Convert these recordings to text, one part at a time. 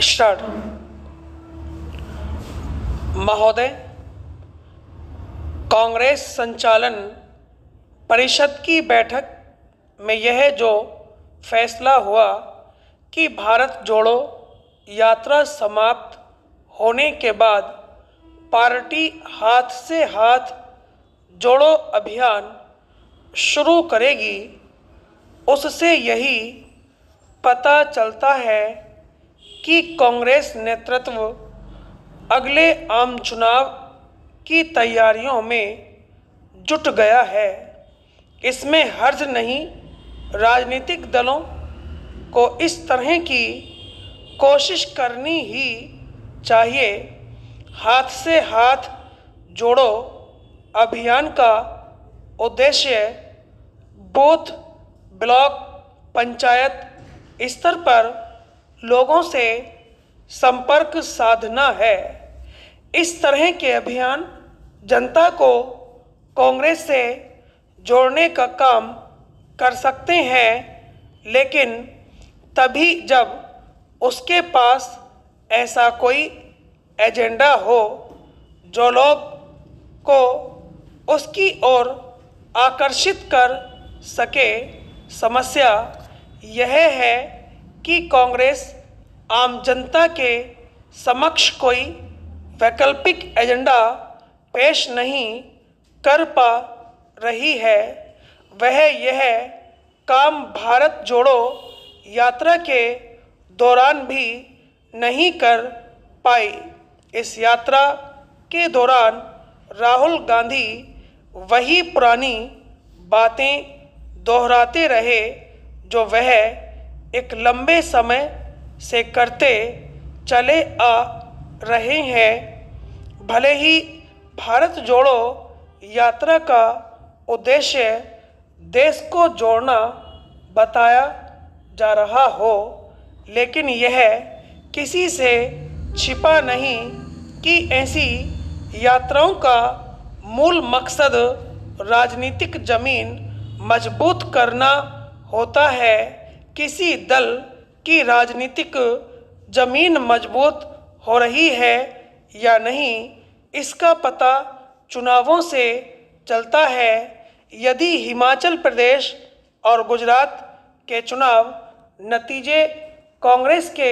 Start. महोदय, कांग्रेस संचालन परिषद की बैठक में यह जो फैसला हुआ कि भारत जोड़ो यात्रा समाप्त होने के बाद पार्टी हाथ से हाथ जोड़ो अभियान शुरू करेगी, उससे यही पता चलता है कि कांग्रेस नेतृत्व अगले आम चुनाव की तैयारियों में जुट गया है। इसमें हर्ज नहीं। राजनीतिक दलों को इस तरह की कोशिश करनी ही चाहिए। हाथ से हाथ जोड़ो अभियान का उद्देश्य बूथ, ब्लॉक, पंचायत स्तर पर लोगों से संपर्क साधना है। इस तरह के अभियान जनता को कांग्रेस से जोड़ने का काम कर सकते हैं, लेकिन तभी जब उसके पास ऐसा कोई एजेंडा हो जो लोग को उसकी ओर आकर्षित कर सके। समस्या यह है कि कांग्रेस आम जनता के समक्ष कोई वैकल्पिक एजेंडा पेश नहीं कर पा रही है। वह यह काम भारत जोड़ो यात्रा के दौरान भी नहीं कर पाई। इस यात्रा के दौरान राहुल गांधी वही पुरानी बातें दोहराते रहे जो वह एक लंबे समय से करते चले आ रहे हैं। भले ही भारत जोड़ो यात्रा का उद्देश्य देश को जोड़ना बताया जा रहा हो, लेकिन यह किसी से छिपा नहीं कि ऐसी यात्राओं का मूल मकसद राजनीतिक जमीन मजबूत करना होता है। किसी दल की राजनीतिक जमीन मजबूत हो रही है या नहीं, इसका पता चुनावों से चलता है। यदि हिमाचल प्रदेश और गुजरात के चुनाव नतीजे कांग्रेस के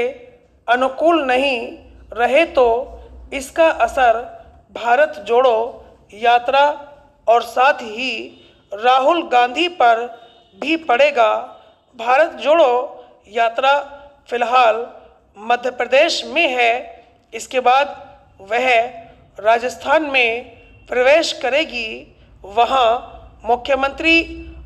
अनुकूल नहीं रहे तो इसका असर भारत जोड़ो यात्रा और साथ ही राहुल गांधी पर भी पड़ेगा। भारत जोड़ो यात्रा फिलहाल मध्य प्रदेश में है। इसके बाद वह राजस्थान में प्रवेश करेगी। वहां मुख्यमंत्री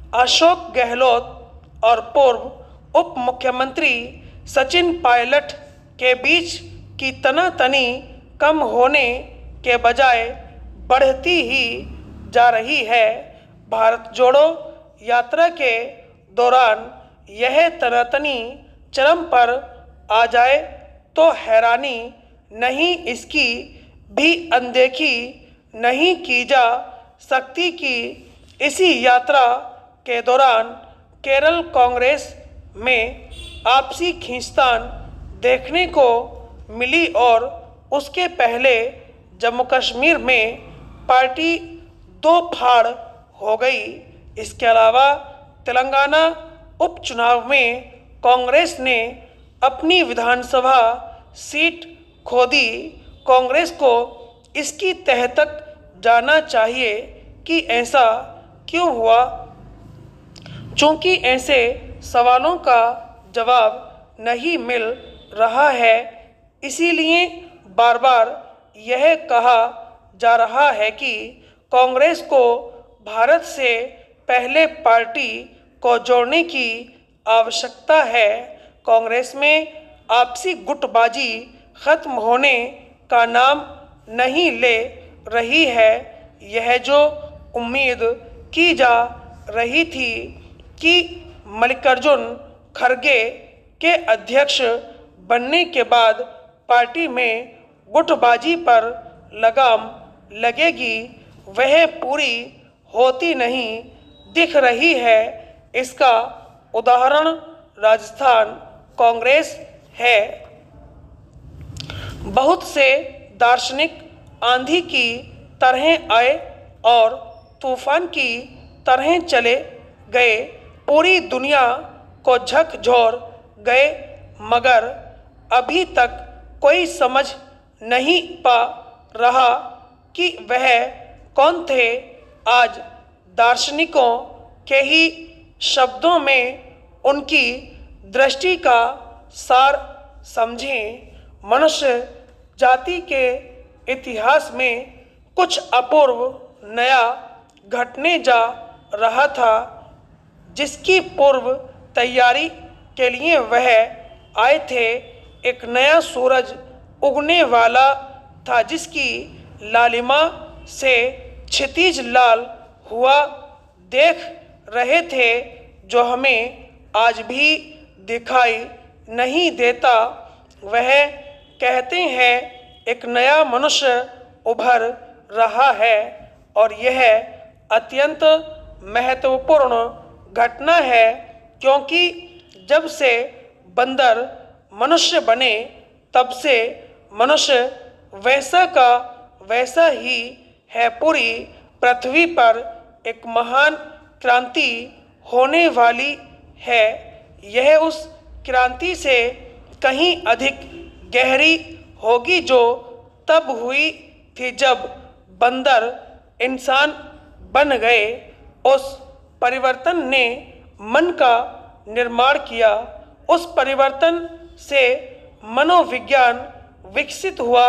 अशोक गहलोत और पूर्व उप मुख्यमंत्री सचिन पायलट के बीच की तनातनी कम होने के बजाय बढ़ती ही जा रही है। भारत जोड़ो यात्रा के दौरान यह तनातनी चरम पर आ जाए तो हैरानी नहीं, इसकी भी अनदेखी नहीं की जा सकती कि इसी यात्रा के दौरान केरल कांग्रेस में आपसी खींचतान देखने को मिली और उसके पहले जम्मू कश्मीर में पार्टी दो फाड़ हो गई। इसके अलावा तेलंगाना उपचुनाव में कांग्रेस ने अपनी विधानसभा सीट खो दी। कांग्रेस को इसकी तह तक जाना चाहिए कि ऐसा क्यों हुआ। चूंकि ऐसे सवालों का जवाब नहीं मिल रहा है, इसीलिए बार बार यह कहा जा रहा है कि कांग्रेस को भारत से पहले पार्टी को जोड़ने की आवश्यकता है। कांग्रेस में आपसी गुटबाजी खत्म होने का नाम नहीं ले रही है। यह जो उम्मीद की जा रही थी कि मल्लिकार्जुन खड़गे के अध्यक्ष बनने के बाद पार्टी में गुटबाजी पर लगाम लगेगी, वह पूरी होती नहीं दिख रही है। इसका उदाहरण राजस्थान कांग्रेस है। बहुत से दार्शनिक आंधी की तरह आए और तूफान की तरह चले गए, पूरी दुनिया को झकझोर गए, मगर अभी तक कोई समझ नहीं पा रहा कि वह कौन थे। आज दार्शनिकों के ही शब्दों में उनकी दृष्टि का सार समझें। मनुष्य जाति के इतिहास में कुछ अपूर्व नया घटने जा रहा था, जिसकी पूर्व तैयारी के लिए वह आए थे। एक नया सूरज उगने वाला था, जिसकी लालिमा से क्षितिज लाल हुआ देख रहे थे, जो हमें आज भी दिखाई नहीं देता। वह कहते हैं एक नया मनुष्य उभर रहा है, और यह अत्यंत महत्वपूर्ण घटना है, क्योंकि जब से बंदर मनुष्य बने तब से मनुष्य वैसा का वैसा ही है। पूरी पृथ्वी पर एक महान क्रांति होने वाली है। यह उस क्रांति से कहीं अधिक गहरी होगी जो तब हुई थी जब बंदर इंसान बन गए। उस परिवर्तन ने मन का निर्माण किया। उस परिवर्तन से मनोविज्ञान विकसित हुआ।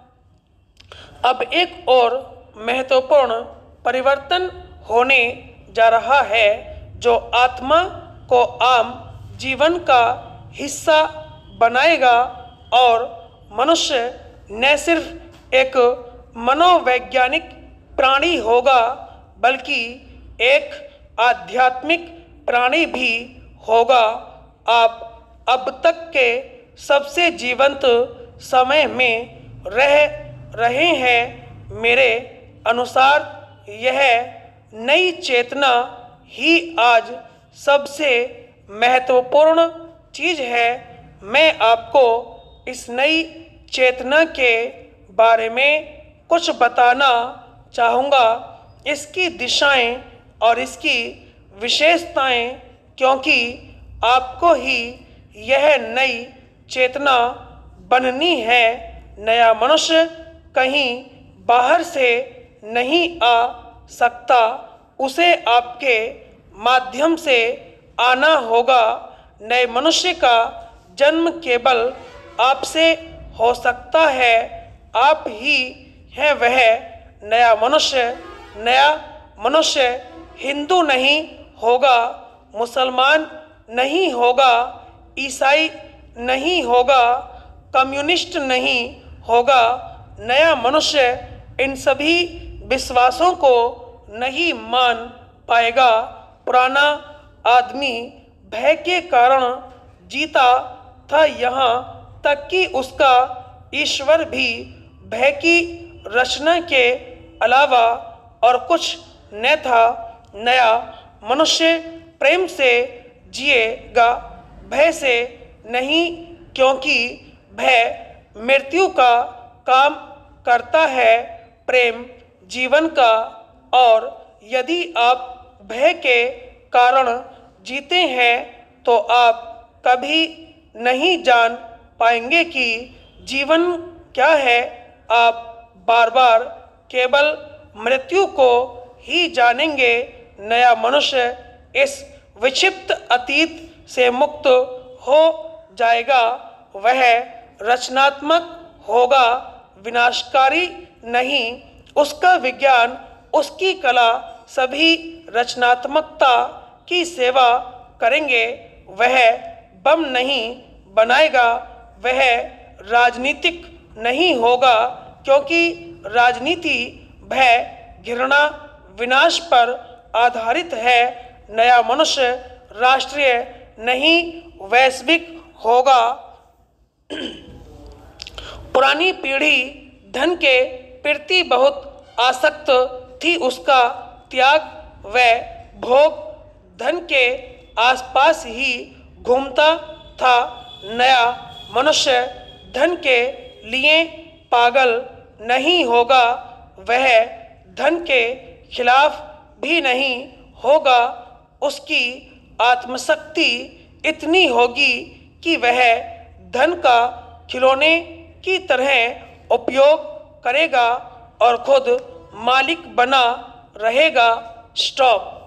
अब एक और महत्वपूर्ण परिवर्तन होने जा रहा है, जो आत्मा को आम जीवन का हिस्सा बनाएगा, और मनुष्य न सिर्फ एक मनोवैज्ञानिक प्राणी होगा, बल्कि एक आध्यात्मिक प्राणी भी होगा। आप अब तक के सबसे जीवंत समय में रह रहे हैं। मेरे अनुसार यह नई चेतना ही आज सबसे महत्वपूर्ण चीज़ है। मैं आपको इस नई चेतना के बारे में कुछ बताना चाहूँगा, इसकी दिशाएं और इसकी विशेषताएं, क्योंकि आपको ही यह नई चेतना बननी है। नया मनुष्य कहीं बाहर से नहीं आ सकता, उसे आपके माध्यम से आना होगा। नए मनुष्य का जन्म केवल आपसे हो सकता है। आप ही हैं वह नया मनुष्य। नया मनुष्य हिंदू नहीं होगा, मुसलमान नहीं होगा, ईसाई नहीं होगा, कम्युनिस्ट नहीं होगा। नया मनुष्य इन सभी विश्वासों को नहीं मान पाएगा। पुराना आदमी भय के कारण जीता था, यहाँ तक कि उसका ईश्वर भी भय की रचना के अलावा और कुछ न था। नया मनुष्य प्रेम से जिएगा, भय से नहीं, क्योंकि भय मृत्यु का काम करता है, प्रेम जीवन का। और यदि आप भय के कारण जीते हैं तो आप कभी नहीं जान पाएंगे कि जीवन क्या है। आप बार बार केवल मृत्यु को ही जानेंगे। नया मनुष्य इस विक्षिप्त अतीत से मुक्त हो जाएगा। वह रचनात्मक होगा, विनाशकारी नहीं। उसका विज्ञान, उसकी कला सभी रचनात्मकता की सेवा करेंगे। वह बम नहीं बनाएगा, वह राजनीतिक नहीं होगा, क्योंकि राजनीति भय, घृणा, विनाश पर आधारित है। नया मनुष्य राष्ट्रीय नहीं, वैश्विक होगा। पुरानी पीढ़ी धन के प्रति बहुत आसक्त थी। उसका त्याग व भोग धन के आसपास ही घूमता था। नया मनुष्य धन के लिए पागल नहीं होगा, वह धन के खिलाफ भी नहीं होगा। उसकी आत्मशक्ति इतनी होगी कि वह धन का खिलौने की तरह उपयोग करेगा और खुद मालिक बना रहेगा। स्टॉप।